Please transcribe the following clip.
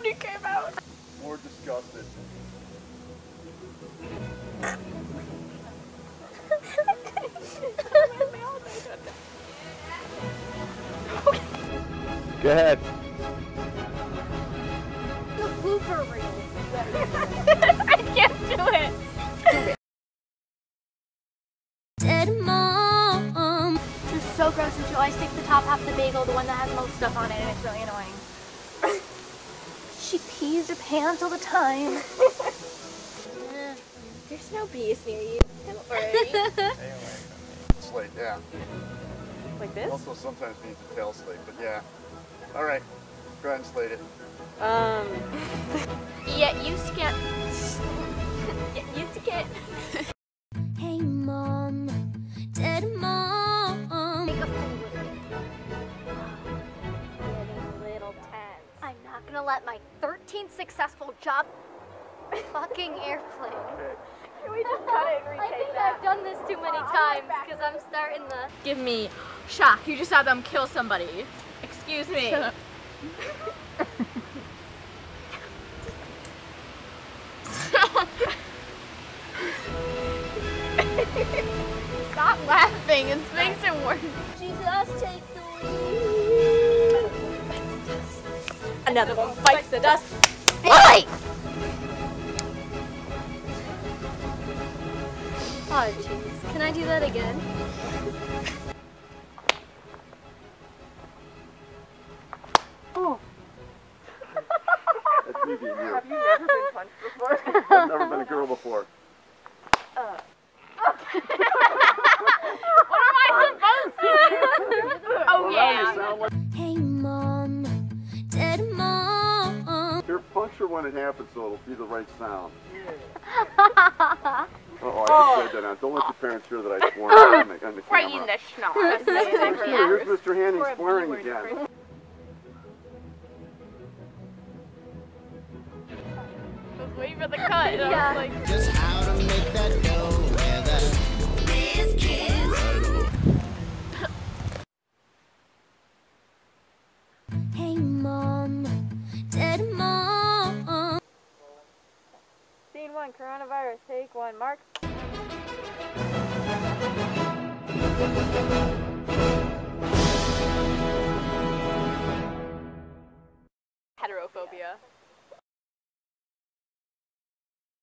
when he came out. More disgusted. Go ahead. The blooper reel. I can't do it. Dead mom. This is so gross until I stick the top half of the bagel, the one that has most stuff on it, and it's really annoying. She pees her pants all the time. There's no bees near you. Don't worry. Slate, yeah. Like this? Also sometimes needs a tail slate, but yeah. All right, go ahead and slate it. Yeah, you can't. You can't. Hey mom, dead mom. Make a fool with me. Getting a little tense. I'm not gonna let my 13th successful job fucking airplane. Okay. Can we just cut it and retake I think I've done this too many times because I'm starting the. Give me shock. You just had them kill somebody. Excuse me. Shut up. Stop laughing. It makes it worse. Jesus, take the lead. Another one bites the dust. Why? Oh, jeez. Can I do that again? Oh. That's me being you. Have you never been punched before? I've never been a girl before. What am I supposed to do? Oh Well, now you yeah. sound like Hey mom, dead mom. you're puncture when it happens, so it'll be the right sound. Uh-oh, I just said that now. Don't let your parents hear that I swore on the camera. Right in the schnock. That's Here, here's Mr. Hanning swearing again. I was waiting for the cut. And I was like, Just how to make that dough weather. These kids. Hey mom, dead mom. Scene 1, coronavirus. Take 1, Mark. Heterophobia.